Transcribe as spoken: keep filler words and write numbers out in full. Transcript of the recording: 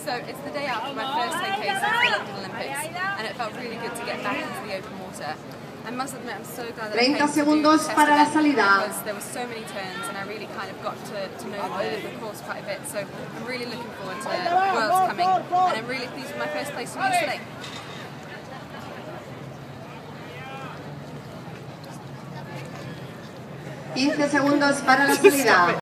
So it's the day after my first take place at the London Olympics, and it felt really good to get back into the open water. I must admit, I'm so glad that I came to do the test event because there were so many turns, and I really kind of got to, to know the, the course quite a bit. So I'm really looking forward to Worlds coming, and I'm really pleased with my first place from yesterday. quince segundos para la salida.